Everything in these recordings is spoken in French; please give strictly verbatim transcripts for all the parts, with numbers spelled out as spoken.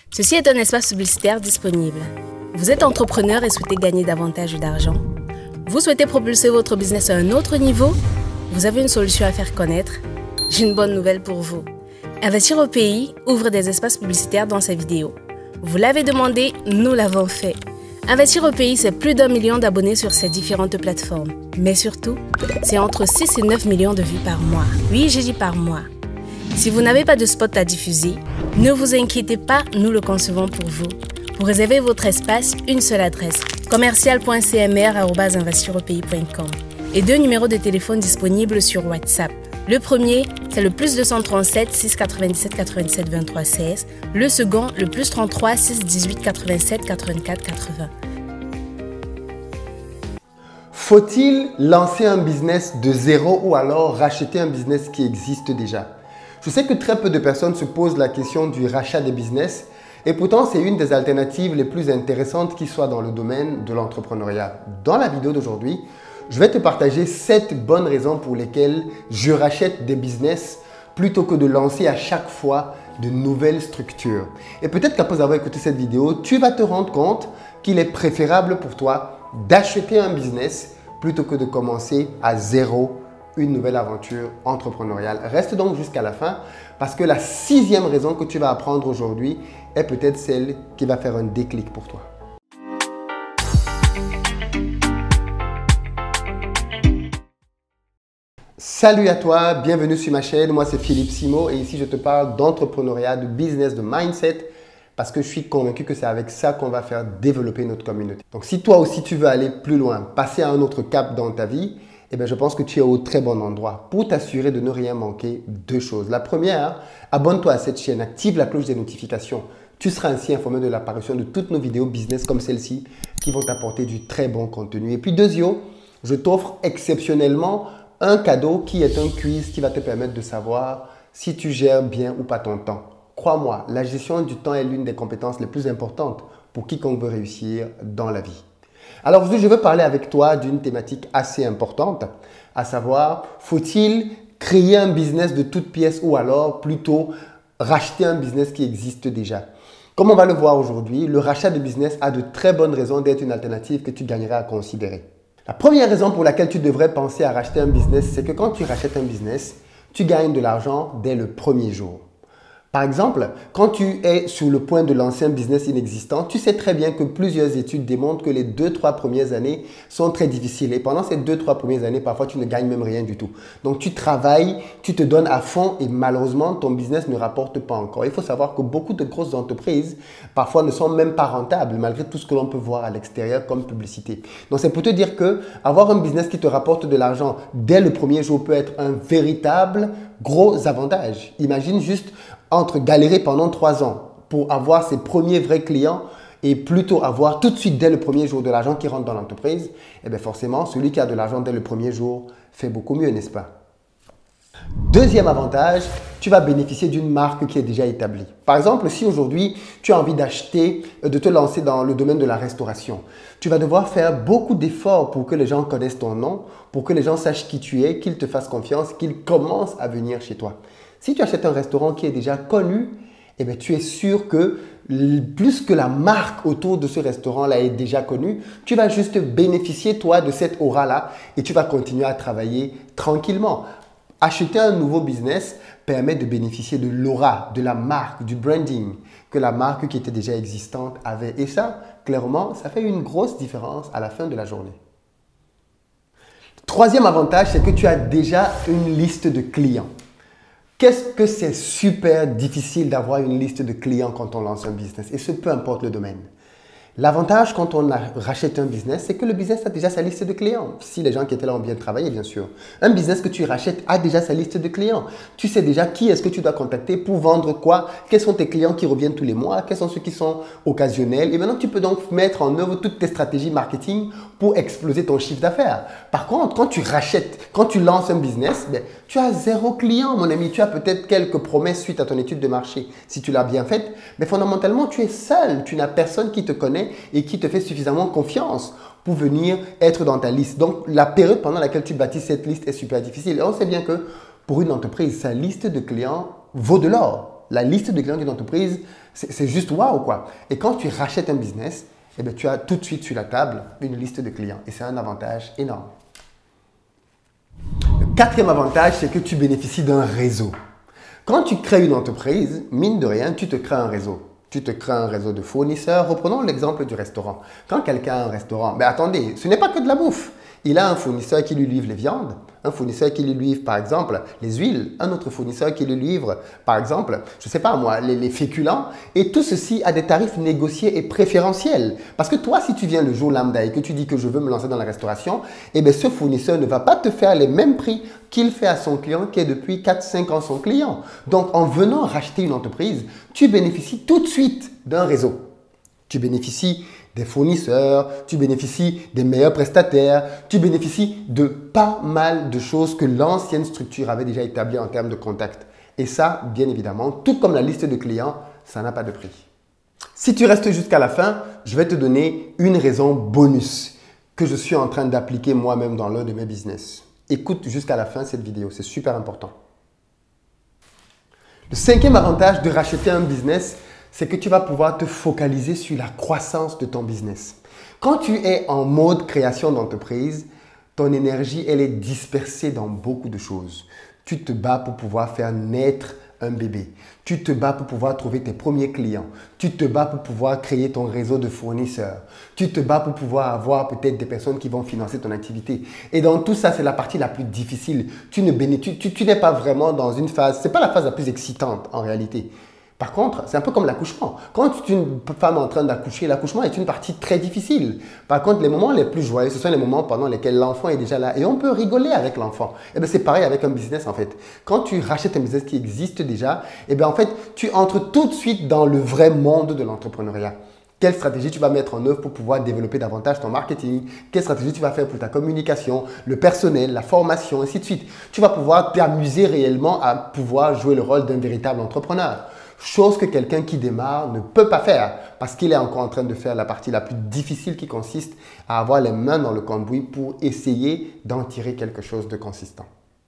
Ceci est un espace publicitaire disponible. Vous êtes entrepreneur et souhaitez gagner davantage d'argent? Vous souhaitez propulser votre business à un autre niveau? Vous avez une solution à faire connaître? J'ai une bonne nouvelle pour vous. Investir au pays ouvre des espaces publicitaires dans ses vidéos. Vous l'avez demandé, nous l'avons fait. Investir au pays, c'est plus d'un million d'abonnés sur ces différentes plateformes. Mais surtout, c'est entre six et neuf millions de vues par mois. Oui, j'ai dit par mois. Si vous n'avez pas de spot à diffuser, ne vous inquiétez pas, nous le concevons pour vous. Pour réserver votre espace, une seule adresse, commercial point c m r arobase investir au pays point com et deux numéros de téléphone disponibles sur WhatsApp. Le premier, c'est le plus deux cent trente-sept six cent quatre-vingt-dix-sept quatre-vingt-sept vingt-trois seize. Le second, le plus trente-trois six cent dix-huit quatre-vingt-sept quatre-vingt-quatre quatre-vingts. Faut-il lancer un business de zéro ou alors racheter un business qui existe déjà? Je sais que très peu de personnes se posent la question du rachat des business et pourtant c'est une des alternatives les plus intéressantes qui soit dans le domaine de l'entrepreneuriat. Dans la vidéo d'aujourd'hui, je vais te partager sept bonnes raisons pour lesquelles je rachète des business plutôt que de lancer à chaque fois de nouvelles structures. Et peut-être qu'après avoir écouté cette vidéo, tu vas te rendre compte qu'il est préférable pour toi d'acheter un business plutôt que de commencer à zéro une nouvelle aventure entrepreneuriale. Reste donc jusqu'à la fin parce que la sixième raison que tu vas apprendre aujourd'hui est peut-être celle qui va faire un déclic pour toi. Salut à toi, bienvenue sur ma chaîne. Moi, c'est Philippe Simo et ici, je te parle d'entrepreneuriat, de business, de mindset parce que je suis convaincu que c'est avec ça qu'on va faire développer notre communauté. Donc, si toi aussi, tu veux aller plus loin, passer à un autre cap dans ta vie, eh bien, je pense que tu es au très bon endroit pour t'assurer de ne rien manquer. Deux choses. La première, abonne-toi à cette chaîne, active la cloche des notifications. Tu seras ainsi informé de l'apparition de toutes nos vidéos business comme celle-ci qui vont t'apporter du très bon contenu. Et puis, deuxièmement, je t'offre exceptionnellement un cadeau qui est un quiz qui va te permettre de savoir si tu gères bien ou pas ton temps. Crois-moi, la gestion du temps est l'une des compétences les plus importantes pour quiconque veut réussir dans la vie. Alors aujourd'hui, je veux parler avec toi d'une thématique assez importante, à savoir, faut-il créer un business de toutes pièces ou alors plutôt racheter un business qui existe déjà? Comme on va le voir aujourd'hui, le rachat de business a de très bonnes raisons d'être une alternative que tu gagneras à considérer. La première raison pour laquelle tu devrais penser à racheter un business, c'est que quand tu rachètes un business, tu gagnes de l'argent dès le premier jour. Par exemple, quand tu es sur le point de lancer un business inexistant, tu sais très bien que plusieurs études démontrent que les deux, trois premières années sont très difficiles. Et pendant ces deux, trois premières années, parfois, tu ne gagnes même rien du tout. Donc, tu travailles, tu te donnes à fond et malheureusement, ton business ne rapporte pas encore. Il faut savoir que beaucoup de grosses entreprises, parfois, ne sont même pas rentables, malgré tout ce que l'on peut voir à l'extérieur comme publicité. Donc, c'est pour te dire que avoir un business qui te rapporte de l'argent dès le premier jour peut être un véritable gros avantage. Imagine juste entre galérer pendant trois ans pour avoir ses premiers vrais clients et plutôt avoir tout de suite dès le premier jour de l'argent qui rentre dans l'entreprise, eh bien forcément, celui qui a de l'argent dès le premier jour fait beaucoup mieux, n'est-ce pas? Deuxième avantage, tu vas bénéficier d'une marque qui est déjà établie. Par exemple, si aujourd'hui, tu as envie d'acheter, de te lancer dans le domaine de la restauration, tu vas devoir faire beaucoup d'efforts pour que les gens connaissent ton nom, pour que les gens sachent qui tu es, qu'ils te fassent confiance, qu'ils commencent à venir chez toi. Si tu achètes un restaurant qui est déjà connu, eh bien, tu es sûr que plus que la marque autour de ce restaurant-là est déjà connue, tu vas juste bénéficier, toi, de cette aura-là et tu vas continuer à travailler tranquillement. Acheter un nouveau business permet de bénéficier de l'aura, de la marque, du branding que la marque qui était déjà existante avait. Et ça, clairement, ça fait une grosse différence à la fin de la journée. Troisième avantage, c'est que tu as déjà une liste de clients. Qu'est-ce que c'est super difficile d'avoir une liste de clients quand on lance un business et ce, peu importe le domaine. L'avantage quand on rachète un business, c'est que le business a déjà sa liste de clients. Si les gens qui étaient là ont bien travaillé, bien sûr. Un business que tu rachètes a déjà sa liste de clients. Tu sais déjà qui est-ce que tu dois contacter pour vendre quoi, quels sont tes clients qui reviennent tous les mois, quels sont ceux qui sont occasionnels. Et maintenant, tu peux donc mettre en œuvre toutes tes stratégies marketing pour exploser ton chiffre d'affaires. Par contre, quand tu rachètes, quand tu lances un business, ben, tu as zéro client, mon ami. Tu as peut-être quelques promesses suite à ton étude de marché, si tu l'as bien faite. Mais fondamentalement, tu es seul. Tu n'as personne qui te connaît et qui te fait suffisamment confiance pour venir être dans ta liste. Donc, la période pendant laquelle tu bâtis cette liste est super difficile. Et on sait bien que pour une entreprise, sa liste de clients vaut de l'or. La liste de clients d'une entreprise, c'est juste waouh quoi. Et quand tu rachètes un business, eh bien, tu as tout de suite sur la table une liste de clients. Et c'est un avantage énorme. Le quatrième avantage, c'est que tu bénéficies d'un réseau. Quand tu crées une entreprise, mine de rien, tu te crées un réseau. Tu te crées un réseau de fournisseurs. Reprenons l'exemple du restaurant. Quand quelqu'un a un restaurant, mais attendez, ce n'est pas que de la bouffe. Il a un fournisseur qui lui livre les viandes, un fournisseur qui lui livre par exemple les huiles, un autre fournisseur qui lui livre par exemple, je ne sais pas moi, les, les féculents. Et tout ceci a des tarifs négociés et préférentiels. Parce que toi, si tu viens le jour lambda et que tu dis que je veux me lancer dans la restauration, eh bien ce fournisseur ne va pas te faire les mêmes prix qu'il fait à son client qui est depuis quatre cinq ans son client. Donc en venant racheter une entreprise, tu bénéficies tout de suite d'un réseau. Tu bénéficies des fournisseurs, tu bénéficies des meilleurs prestataires, tu bénéficies de pas mal de choses que l'ancienne structure avait déjà établies en termes de contact. Et ça, bien évidemment, tout comme la liste de clients, ça n'a pas de prix. Si tu restes jusqu'à la fin, je vais te donner une raison bonus que je suis en train d'appliquer moi-même dans l'un de mes business. Écoute jusqu'à la fin cette vidéo, c'est super important. Le cinquième avantage de racheter un business, c'est que tu vas pouvoir te focaliser sur la croissance de ton business. Quand tu es en mode création d'entreprise, ton énergie, elle est dispersée dans beaucoup de choses. Tu te bats pour pouvoir faire naître un bébé. Tu te bats pour pouvoir trouver tes premiers clients. Tu te bats pour pouvoir créer ton réseau de fournisseurs. Tu te bats pour pouvoir avoir peut-être des personnes qui vont financer ton activité. Et dans tout ça, c'est la partie la plus difficile. Tu ne tu, tu, tu n'es pas vraiment dans une phase, ce n'est pas la phase la plus excitante en réalité. Par contre, c'est un peu comme l'accouchement. Quand tu es une femme en train d'accoucher, l'accouchement est une partie très difficile. Par contre, les moments les plus joyeux, ce sont les moments pendant lesquels l'enfant est déjà là et on peut rigoler avec l'enfant. Et bien, c'est pareil avec un business en fait. Quand tu rachètes un business qui existe déjà, et bien en fait, tu entres tout de suite dans le vrai monde de l'entrepreneuriat. Quelle stratégie tu vas mettre en œuvre pour pouvoir développer davantage ton marketing? Quelle stratégie tu vas faire pour ta communication, le personnel, la formation, ainsi de suite. Tu vas pouvoir t'amuser réellement à pouvoir jouer le rôle d'un véritable entrepreneur. Chose que quelqu'un qui démarre ne peut pas faire parce qu'il est encore en train de faire la partie la plus difficile qui consiste à avoir les mains dans le cambouis pour essayer d'en tirer quelque chose de consistant.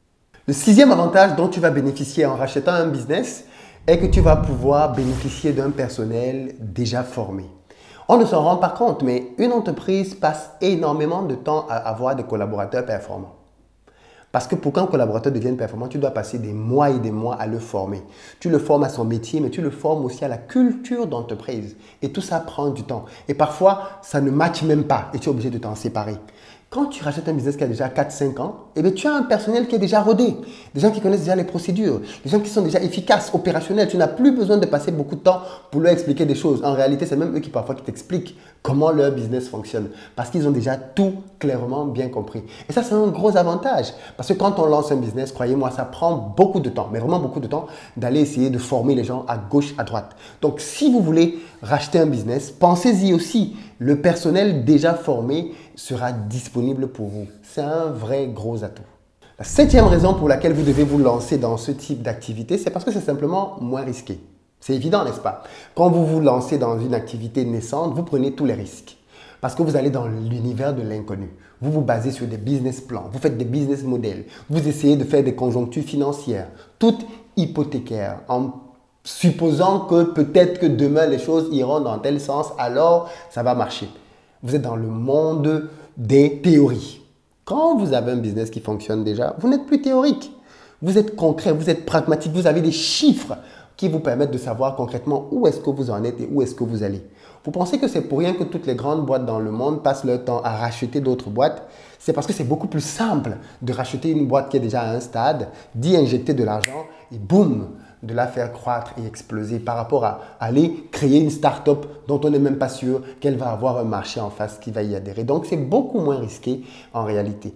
Le sixième avantage dont tu vas bénéficier en rachetant un business est que tu vas pouvoir bénéficier d'un personnel déjà formé. On ne s'en rend pas compte, mais une entreprise passe énormément de temps à avoir des collaborateurs performants. Parce que pour qu'un collaborateur devienne performant, tu dois passer des mois et des mois à le former. Tu le formes à son métier, mais tu le formes aussi à la culture d'entreprise. Et tout ça prend du temps. Et parfois, ça ne matche même pas et tu es obligé de t'en séparer. Quand tu rachètes un business qui a déjà quatre cinq ans, eh bien, tu as un personnel qui est déjà rodé, des gens qui connaissent déjà les procédures, des gens qui sont déjà efficaces, opérationnels. Tu n'as plus besoin de passer beaucoup de temps pour leur expliquer des choses. En réalité, c'est même eux qui parfois qui t'expliquent comment leur business fonctionne parce qu'ils ont déjà tout clairement bien compris. Et ça, c'est un gros avantage parce que quand on lance un business, croyez-moi, ça prend beaucoup de temps, mais vraiment beaucoup de temps d'aller essayer de former les gens à gauche, à droite. Donc, si vous voulez racheter un business, pensez-y aussi. Le personnel déjà formé sera disponible pour vous. C'est un vrai gros atout. La septième raison pour laquelle vous devez vous lancer dans ce type d'activité, c'est parce que c'est simplement moins risqué. C'est évident, n'est-ce pas? Quand vous vous lancez dans une activité naissante, vous prenez tous les risques. Parce que vous allez dans l'univers de l'inconnu. Vous vous basez sur des business plans, vous faites des business models, vous essayez de faire des conjonctures financières, toutes hypothécaires, en supposant que peut-être que demain les choses iront dans tel sens, alors ça va marcher. Vous êtes dans le monde des théories. Quand vous avez un business qui fonctionne déjà, vous n'êtes plus théorique. Vous êtes concret, vous êtes pragmatique, vous avez des chiffres qui vous permettent de savoir concrètement où est-ce que vous en êtes et où est-ce que vous allez. Vous pensez que c'est pour rien que toutes les grandes boîtes dans le monde passent leur temps à racheter d'autres boîtes? C'est parce que c'est beaucoup plus simple de racheter une boîte qui est déjà à un stade, d'y injecter de l'argent et boum, de la faire croître et exploser par rapport à aller créer une start-up dont on n'est même pas sûr qu'elle va avoir un marché en face qui va y adhérer. Donc, c'est beaucoup moins risqué en réalité.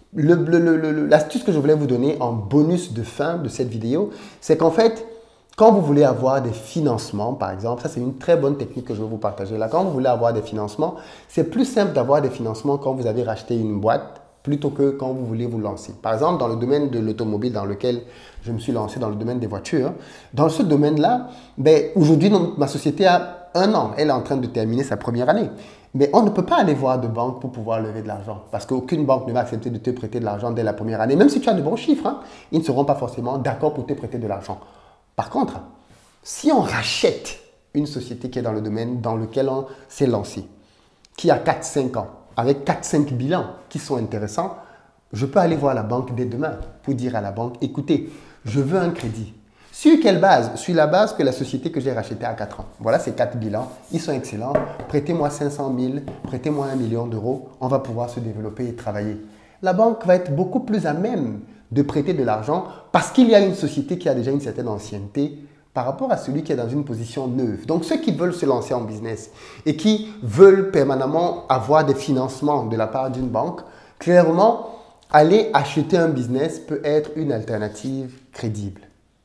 L'astuce que je voulais vous donner en bonus de fin de cette vidéo, c'est qu'en fait, quand vous voulez avoir des financements, par exemple, ça c'est une très bonne technique que je vais vous partager là. Quand vous voulez avoir des financements, c'est plus simple d'avoir des financements quand vous avez racheté une boîte plutôt que quand vous voulez vous lancer. Par exemple, dans le domaine de l'automobile dans lequel je me suis lancé, dans le domaine des voitures, dans ce domaine-là, ben, aujourd'hui, ma société a un an. Elle est en train de terminer sa première année. Mais on ne peut pas aller voir de banque pour pouvoir lever de l'argent parce qu'aucune banque ne va accepter de te prêter de l'argent dès la première année. Même si tu as de bons chiffres, hein, ils ne seront pas forcément d'accord pour te prêter de l'argent. Par contre, Si on rachète une société qui est dans le domaine dans lequel on s'est lancé, qui a quatre cinq ans, avec quatre cinq bilans qui sont intéressants, je peux aller voir la banque dès demain pour dire à la banque, écoutez, je veux un crédit. Sur quelle base? Sur la base que la société que j'ai rachetée à quatre ans. Voilà ces quatre bilans, ils sont excellents. Prêtez-moi cinq cent mille, prêtez-moi un million d'euros, on va pouvoir se développer et travailler. La banque va être beaucoup plus à même de prêter de l'argent parce qu'il y a une société qui a déjà une certaine ancienneté par rapport à celui qui est dans une position neuve. Donc ceux qui veulent se lancer en business et qui veulent permanemment avoir des financements de la part d'une banque, clairement, aller acheter un business peut être une alternative crédible.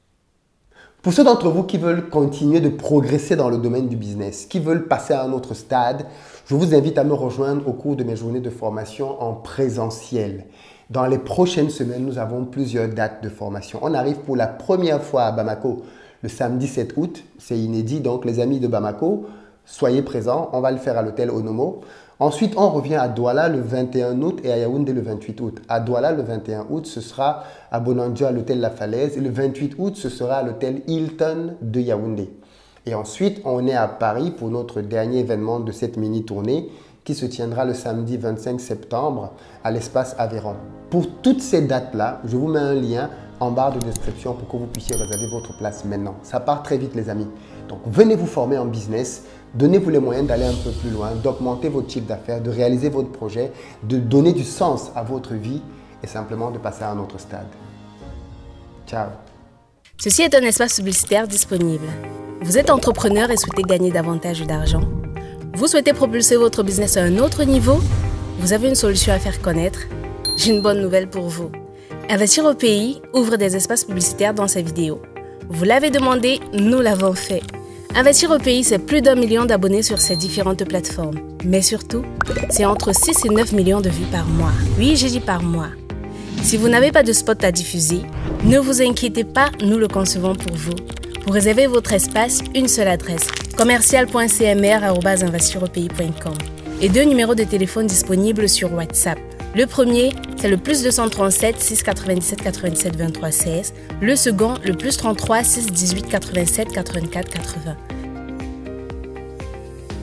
Pour ceux d'entre vous qui veulent continuer de progresser dans le domaine du business, qui veulent passer à un autre stade, je vous invite à me rejoindre au cours de mes journées de formation en présentiel. Dans les prochaines semaines, nous avons plusieurs dates de formation. On arrive pour la première fois à Bamako le samedi sept août. C'est inédit, donc les amis de Bamako, soyez présents. On va le faire à l'hôtel Onomo. Ensuite, on revient à Douala le vingt et un août et à Yaoundé le vingt-huit août. À Douala, le vingt et un août, ce sera à Bonandio à l'hôtel La Falaise. Et le vingt-huit août, ce sera à l'hôtel Hilton de Yaoundé. Et ensuite, on est à Paris pour notre dernier événement de cette mini-tournée qui se tiendra le samedi vingt-cinq septembre à l'espace Aveyron. Pour toutes ces dates-là, je vous mets un lien en barre de description pour que vous puissiez réserver votre place maintenant. Ça part très vite, les amis. Donc, venez vous former en business. Donnez-vous les moyens d'aller un peu plus loin, d'augmenter votre chiffre d'affaires, de réaliser votre projet, de donner du sens à votre vie et simplement de passer à un autre stade. Ciao. Ceci est un espace publicitaire disponible. Vous êtes entrepreneur et souhaitez gagner davantage d'argent? Vous souhaitez propulser votre business à un autre niveau? Vous avez une solution à faire connaître? J'ai une bonne nouvelle pour vous. Investir au pays ouvre des espaces publicitaires dans ses vidéos. Vous l'avez demandé, nous l'avons fait. Investir au pays, c'est plus d'un million d'abonnés sur ces différentes plateformes. Mais surtout, c'est entre six et neuf millions de vues par mois. Oui, j'ai dit par mois. Si vous n'avez pas de spot à diffuser, ne vous inquiétez pas, nous le concevons pour vous. Pour réserver votre espace, une seule adresse, commercial point c m r arobase investir au pays point com et deux numéros de téléphone disponibles sur WhatsApp. Le premier, c'est le plus deux cent trente-sept six cent quatre-vingt-dix-sept quatre-vingt-sept vingt-trois seize. Le second, le plus trente-trois six cent dix-huit quatre-vingt-sept quatre-vingt-quatre quatre-vingts.